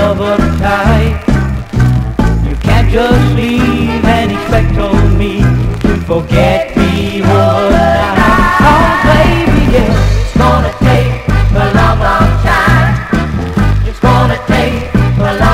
love uptight. You can't just leave and expect on me to forget me overnight. Oh baby, yeah, it's gonna take a long, long time. It's gonna take a long